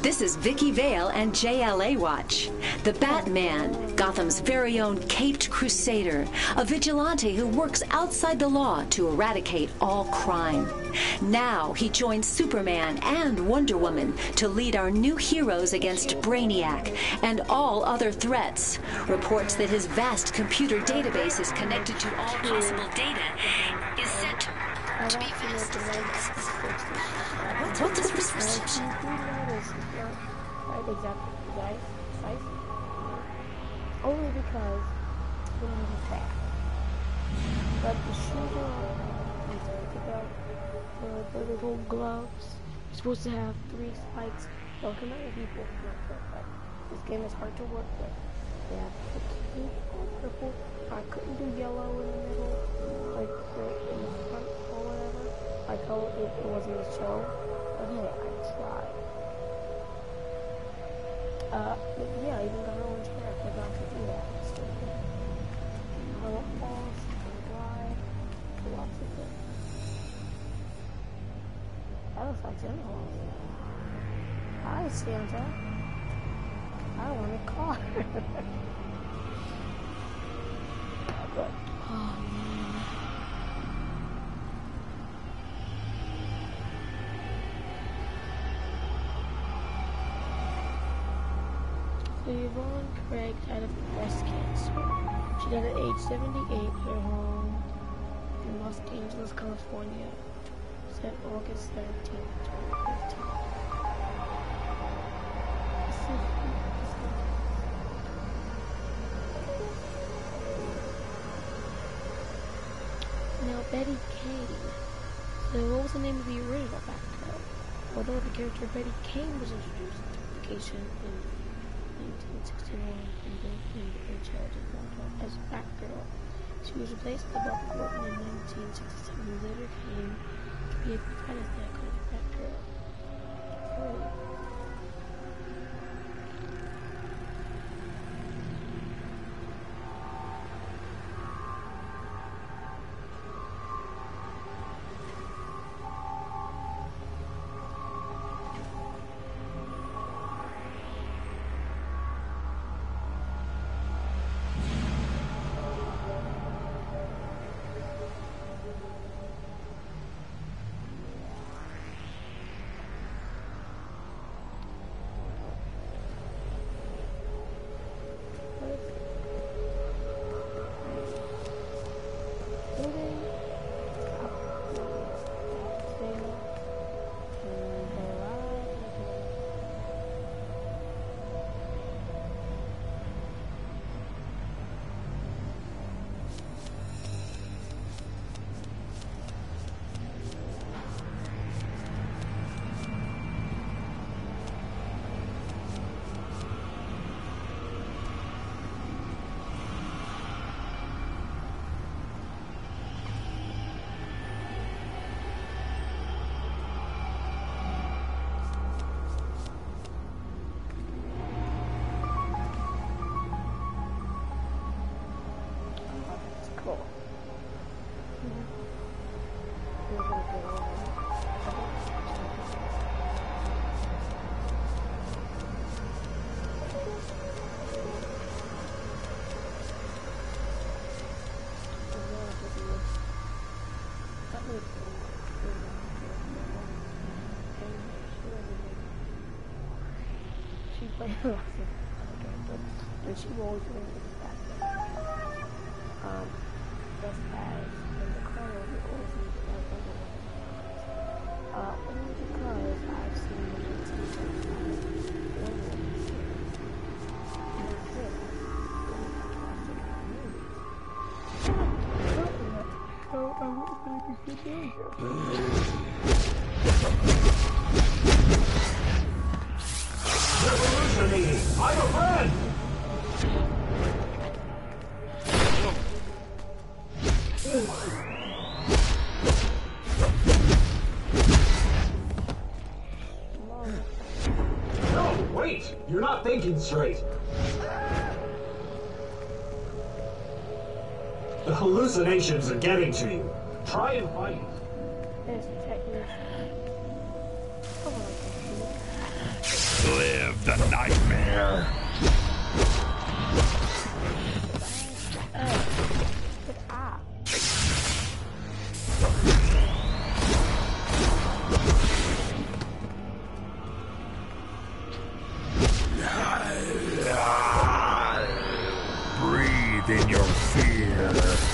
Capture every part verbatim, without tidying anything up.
This is Vicky Vale and J L A Watch. The Batman, Gotham's very own caped crusader, a vigilante who works outside the law to eradicate all crime. Now he joins Superman and Wonder Woman to lead our new heroes against Brainiac and all other threats. Reports that his vast computer database is connected to all possible data is set to be fast. What does prescription? Right, exactly. Precise. Precise. Only because we need to fast. But the shooter, he's going to pick out the, the little gloves. You're supposed to have three spikes. Don't come at people. This game is hard to work with. They have pink or purple. I couldn't do yellow in the middle, like in the front or whatever. Like how it, it was in the show. But hey, I tried. Uh, but yeah, even the orange hair forgot to do that. So, little balls, glide, lots of things. That looks like Jim Hall. Hi, Santa. I want a car. But, oh man. So Yvonne Craig died of breast cancer. She died at age seventy-eight at her home in Los Angeles, California. Said August seventeenth, twenty fifteen. Now Betty Kane. So what was the name of the original Batgirl? Although the character Betty Kane was introduced into publication in nineteen sixty-one and then in charge of Batgirl as Batgirl. She was replaced by Bob Gordon in nineteen sixty-seven, who later came to be identified as the iconic Batgirl. Oh. And she will always bring this back. Um, just as in the color, we always need to have other ones. Uh, only because I've seen the nineteen seventy-five and that's it. So I wouldn't really be doing Revolutionating! I'm a friend! No, wait! You're not thinking straight. The hallucinations are getting to you. Try and fight. There's a technician. Come on, Go ahead. of the nightmare. Breathe in your fear.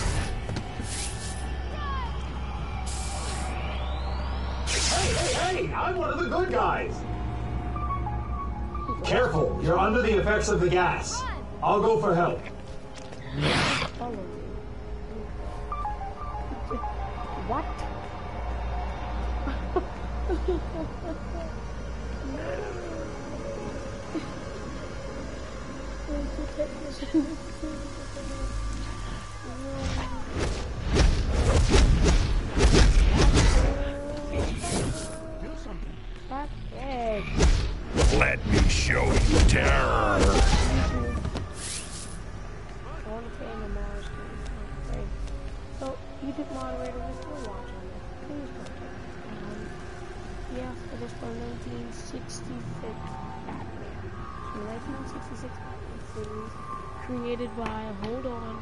Hey, hey, hey! I'm one of the good guys! Careful, you're under the effects of the gas. I'll go for help. What? Let me show you terror. So, YouTube moderator, we're still watching this. Please contact um, yeah, it is from nineteen sixty-six Batman. The nineteen sixty-six Batman series, created by, hold on,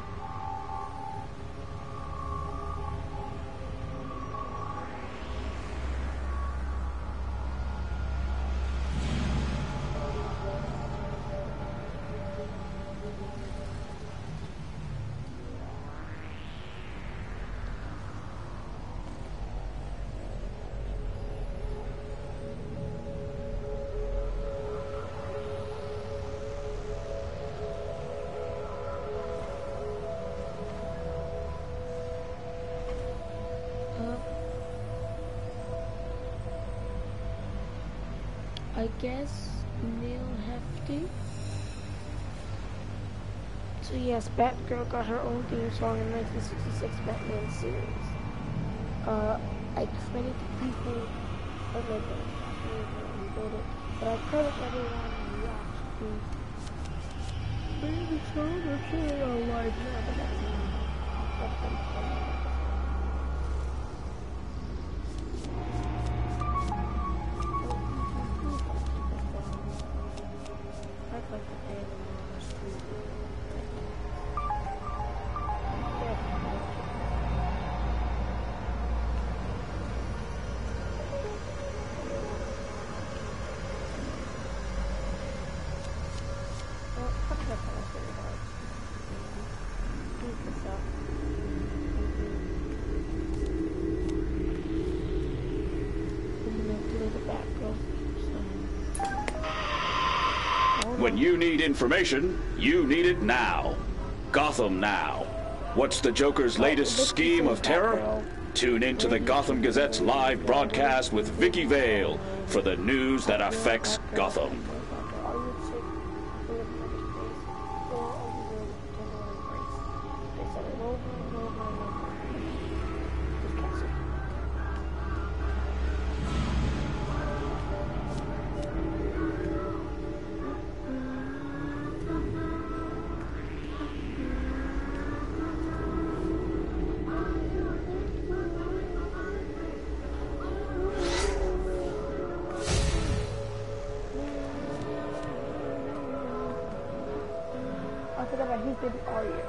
I guess Neil Hefti. So yes, Batgirl got her own theme song in nineteen sixty-six Batman series. Uh, I credit the people who made it, who did it, but I credit everyone who watched the favorite song. I'm sure they are live now, but that's not. That's been fun. When you need information, you need it now. Gotham Now. What's the Joker's latest scheme of terror? Tune into the Gotham Gazette's live broadcast with Vicky Vale for the news that affects Gotham. I forgot that he did Arya.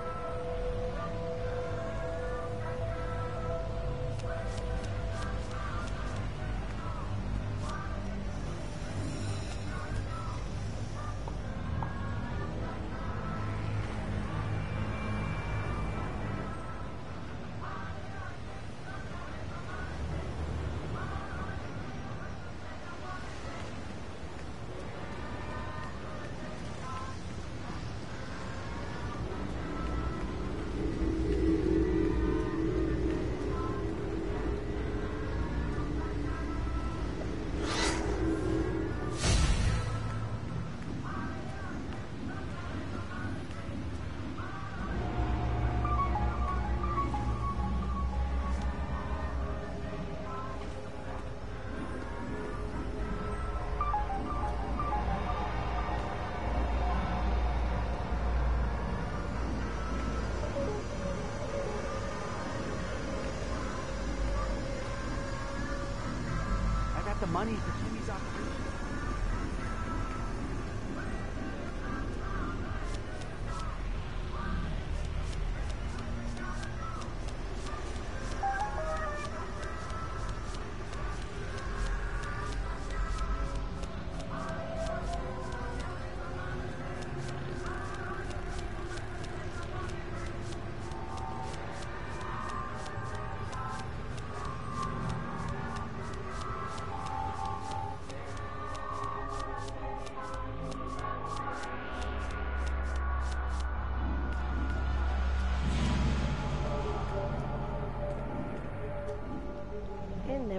The money for Jimmy's operation.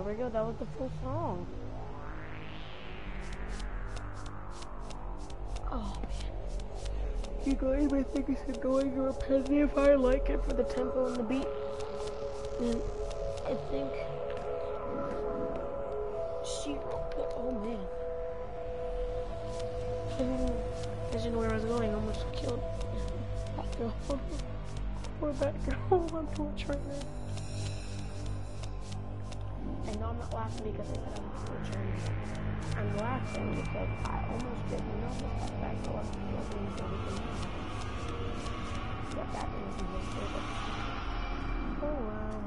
we go. That was the full song. Oh man. You guys may think it's annoying or repetitive. I like it for the tempo and the beat. And I think she wrote the, oh man. I didn't imagine where I was going. I almost killed that girl. Poor that girl. I'm torturing her. And no, I'm not laughing because I said I'm torturing her. I'm laughing because I almost didn't know that that girl was killed so we can know. But that didn't even say it. Oh wow.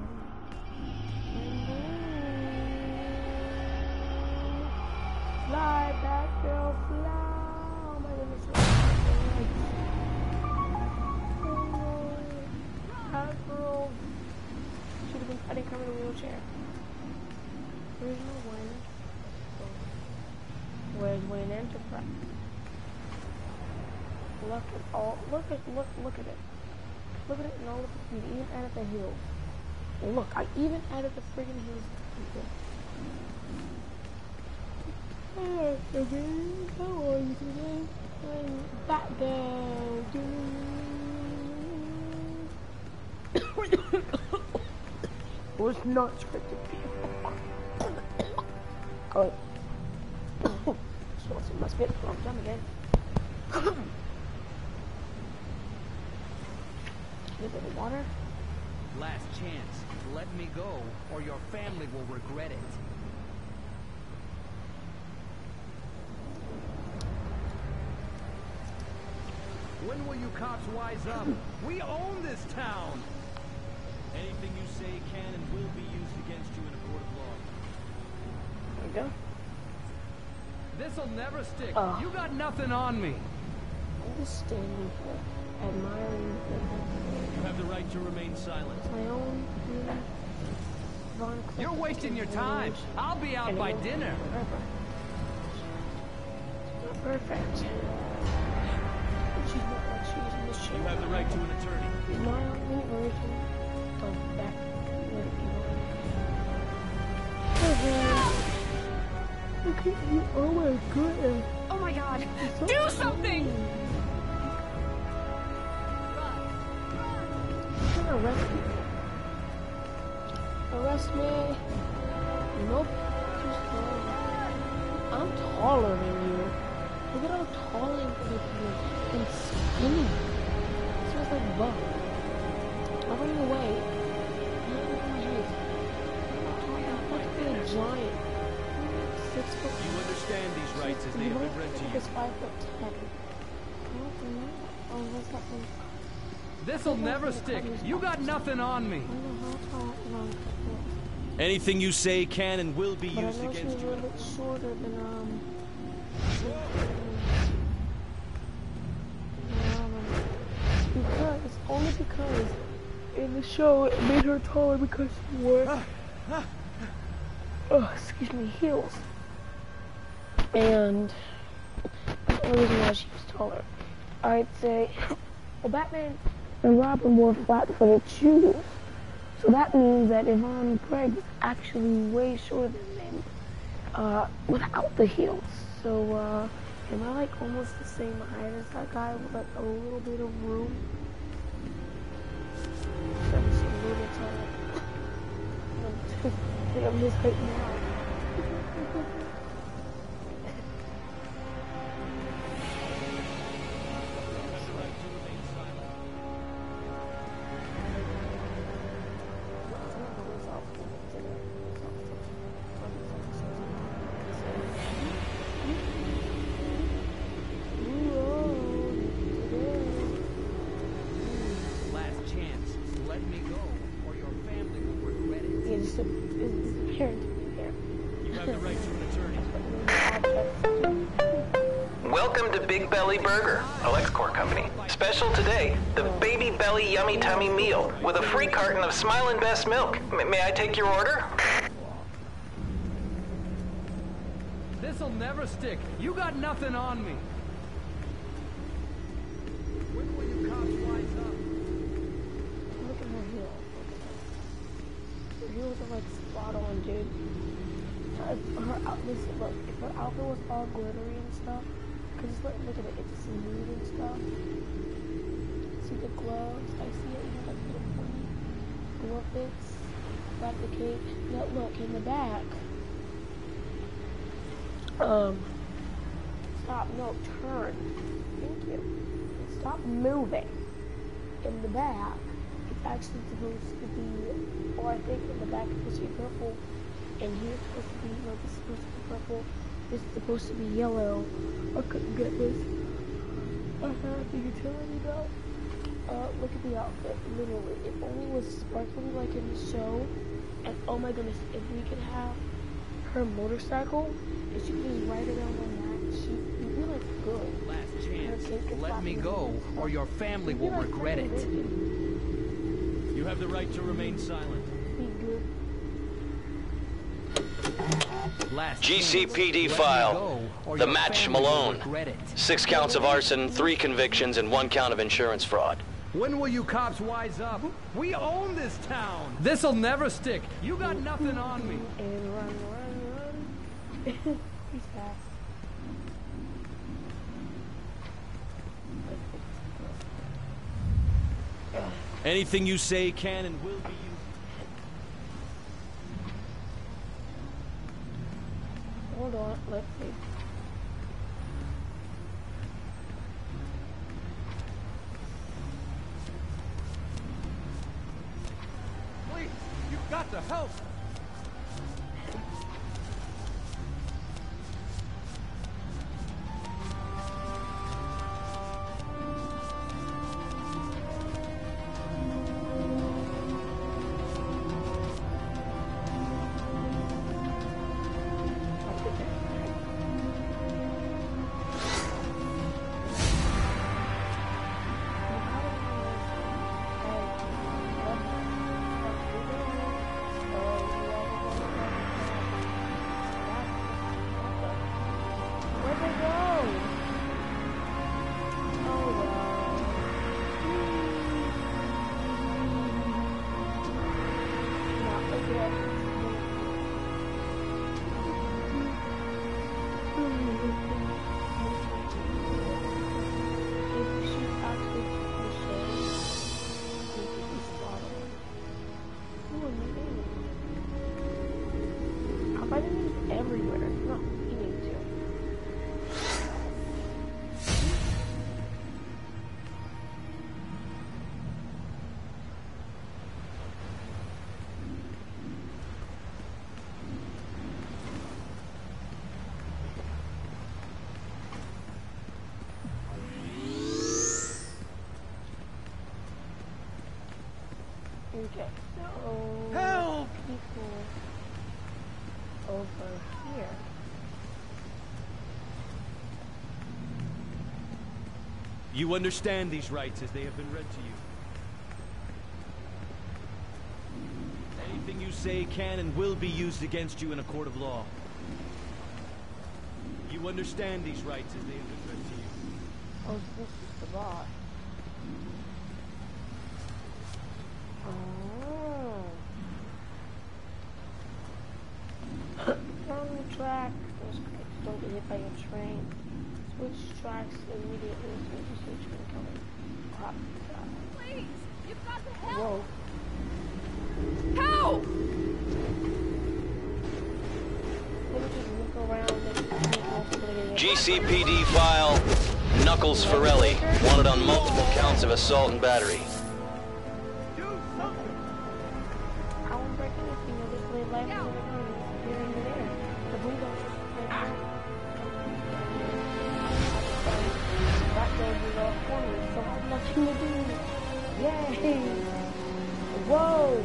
Fly, that girl, fly. Oh my goodness. That girl should have been fighting her in a wheelchair. Where's my Wayne? Where's Wayne Enterprise? Look at all. Look at look look at it. Look at it and all of the speed. Even added the hills. Look, I even added the friggin' hills. Hey, okay. How are you today? I'm Batgirl. Was not scripted. Oh. So it must be a long time again. A little bit of water. Last chance. Let me go, or your family will regret it. When will you cops wise up? We own this town! Anything you say can and will be used against you in a court of law. There we go. This'll never stick. Oh. You got nothing on me. I'm just standing here, admiring the You have the right to remain silent. my own human Von Cliff. You're wasting your time. I'll be out by dinner. Not perfect. She's not like she is in the show. You have the right to an attorney. My only version of that Look at you. Oh my goodness. Oh my god. So Do cool. something! You're gonna arrest me. Arrest me. Nope. Just uh, I'm taller than you. Look at how tall and and skinny. This was like buff. I'm running away. I'm not in my height. I'm not tall. I'm like to be a giant. I'm like six foot. You understand these rights as they You have know, been read to I you. was five foot ten. I don't know. Oh, what's that one? This'll never stick. You got nothing on me. I don't know how tall Ron was. Anything you say can and will be But I used know she was against a you. little bit shorter than, um... Because, only because in the show it made her taller because she wore, oh, excuse me, heels. And that's the only reason why she was taller. I'd say, well, Batman and Robin wore flat-footed shoes. So that means that Yvonne Craig is actually way shorter than them uh, without the heels. So, uh, am I like almost the same height as that guy with like a little bit of room? I'm just a little bit taller. I think I'm his height now. Last chance. Let me go, or your family will regret it. It's just a, it's disappearing. You have the right to an attorney. Welcome to Big Belly Burger, a LexCorp company. Special today, the Baby Belly Yummy Tummy Meal with a free carton of Smilin' Best milk. M- may I take your order? This'll never stick. You got nothing on me. When will you cops wise up? Look at her heels. Her heels are like spot on, dude. if her out, listen, look, if her outfit was all glittery and stuff, cause look, look at it, it's smooth and stuff. See the gloves? I see it, you know, like little pointy glove bits. Got the cape. Now look in the back. Um. Stop. No, turn. Thank you. Stop moving. In the back, it's actually supposed to be, or I think in the back it's supposed to be purple, and here it's supposed to be, no, this is supposed to be purple, this is supposed to be yellow. I couldn't get this. I have the utility belt. Uh, look at the outfit, literally. It only was sparkly like in the show, and oh my goodness, if we could have her motorcycle, and she could just ride around on that, she'd be like good. Last chance, let me go, or your family will regret it. You have the right to remain silent. Last G C P D file. The Match Malone. Six counts of arson, three convictions, and one count of insurance fraud. When will you cops wise up? We own this town. This'll never stick. You got nothing on me. And run, run, run. He's fast. Anything you say can and will be used. Hold on, let's see. Please, you've got to help. Okay, so help people over here. You understand these rights as they have been read to you. Anything you say can and will be used against you in a court of law. You understand these rights as they have been read to you. Oh, this is the boss. Oh. Down the track. Don't get hit by a train. Switch tracks immediately. Switch to train coming. Pop. Please, you've got to help. Whoa. Help! G C P D file. Knuckles Farrelly, wanted on multiple counts of assault and battery. Yay! Whoa!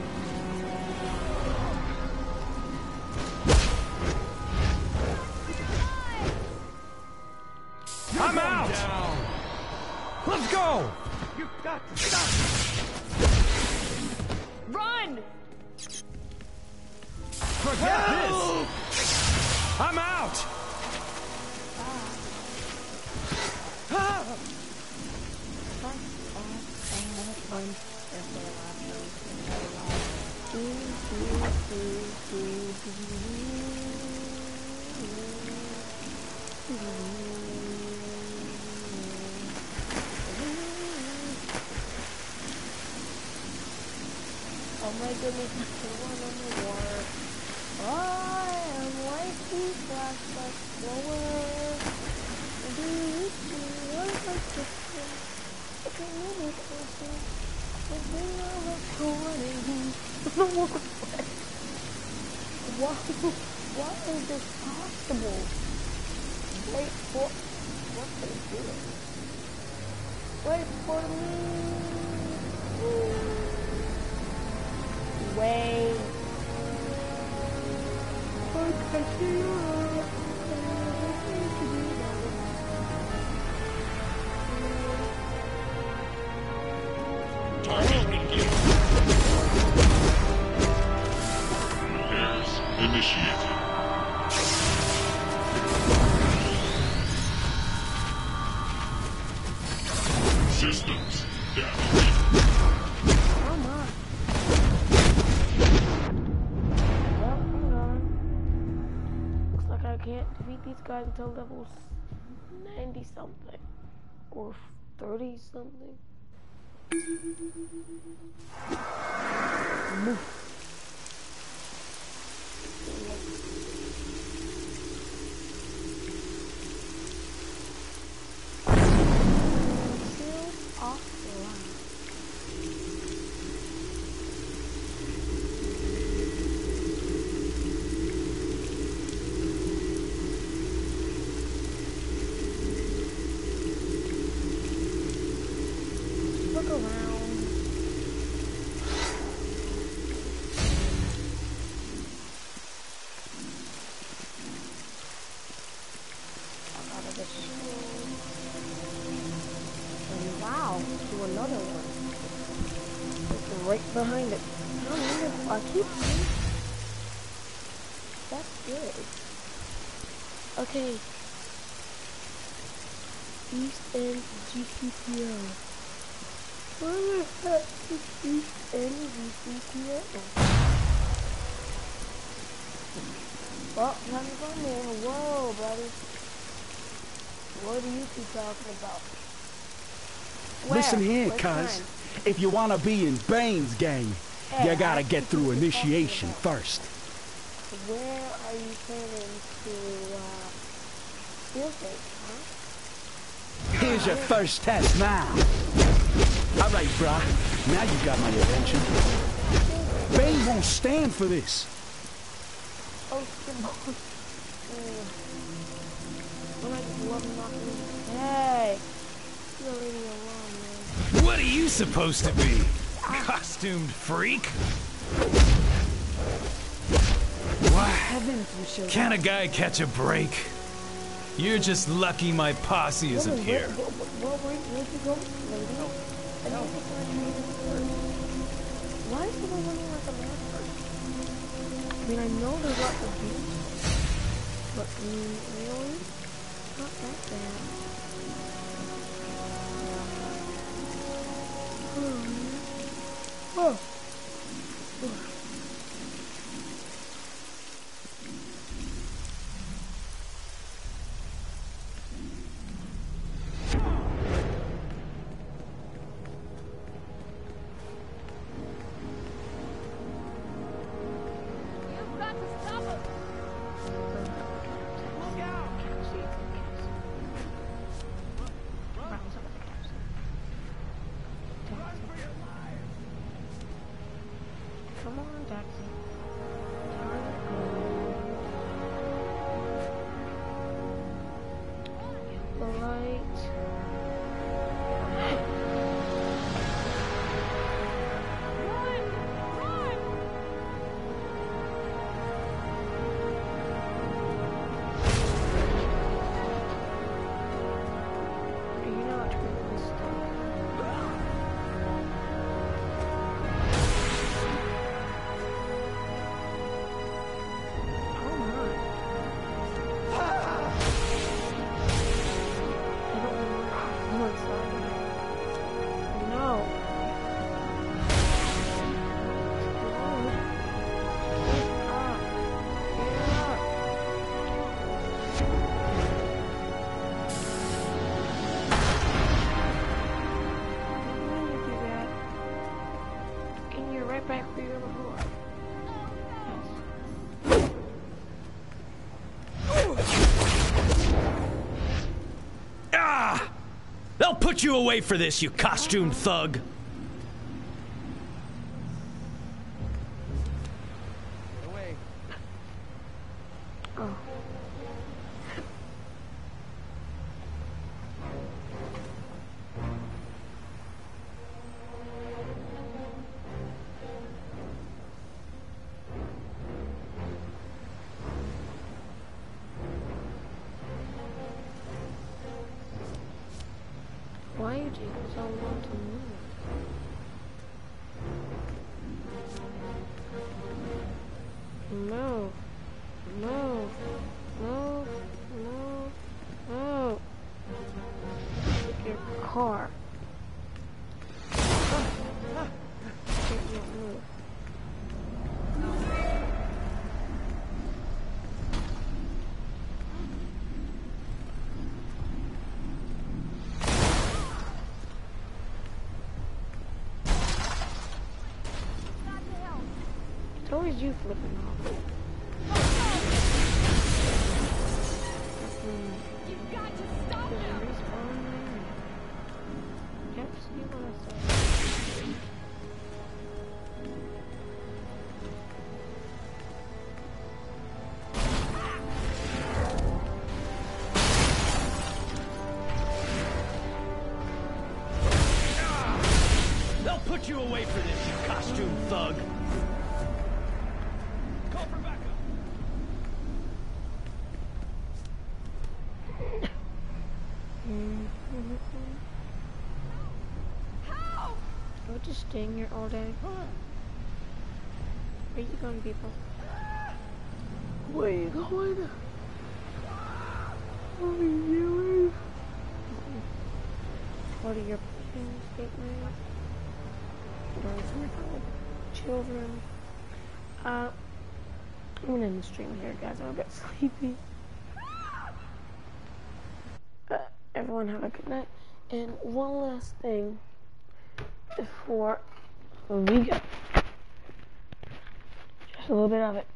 I'm out! Down. Let's go! You got to stop! Run! Forget Help! This! I'm out! Ah. Oh my goodness, I can't run on the water. I am like the flashback slower. Do you see what I just did? I can really listen. I think I was recording. Why, why is this possible? Wait for, what are they doing? Wait for me. Wait. Target engaged. Repairs initiated. Systems damaged. Come on. Well, hang on. Looks like I can't defeat these guys until level ninety something. Or thirty something. Move. Look around. Out of the shield. And wow, to another one. It's right behind it. I wonder if I keep seeing. That's good. Okay. East End G C P O. Where the heck is East End G C P O? Well, time to go there. Whoa, buddy. What are you two talking about? Where? Listen here, Which cuz. one? If you want to be in Bane's gang, Hey, you gotta I get think through what you're talking initiation about. first. Where are you planning to, uh, field trip, huh? Here's your first test now. Alright, brah. Now you got my attention. Bane won't stand for this. Oh, come on. I just love knocking. Hey! You're leaving me alone, man. What are you supposed to be? Costumed freak? Why? Heavens, you showed Can a up. guy catch a break? You're just lucky my posse isn't Where- here. Where, where, where, where'd you go, lady? I need to find you first. Why is everyone running like a mad person? I mean, I know there's lots of beach, but I mean, really? Not that bad. Oh. Oh. You've got to stop him! Look out! Run for your lives! Come on, taxi. Right. Run! Run! You're not turning this stuff. right back where you're before. Ah! They'll put you away for this, you costumed thug. Away. Oh. Why are you taking so long to move? Move. Move. Move. Move. Move. Take your car. Can't you move? It's always you flipping off. You've got to stop There's a him! respawn there. Yep, see what I saw. They'll put you away for this, you costumed thug. Call for backup. Help! I would just staying here all day. Where you going, people? Where you going? What are you doing? What are your plans, statements? Going to children. Uh, I'm gonna end the stream here, guys. I'm a bit sleepy. Uh, everyone have a good night. And one last thing before we go. Just a little bit of it.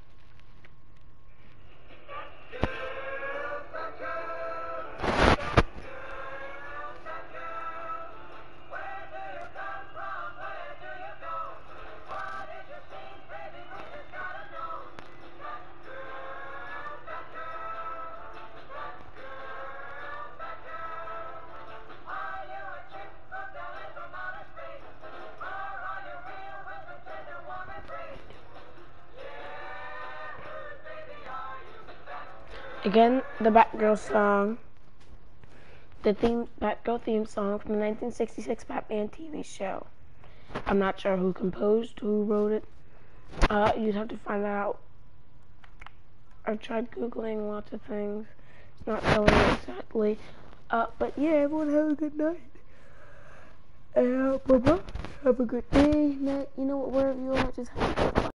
Again, the Batgirl song, the theme, Batgirl theme song from the nineteen sixty-six Batman T V show. I'm not sure who composed, who wrote it. Uh, you'd have to find that out. I've tried Googling lots of things. It's not telling me exactly. Uh, but yeah, everyone have a good night. And uh, bye-bye. Have a good day, night. You know what, wherever you are, just have a good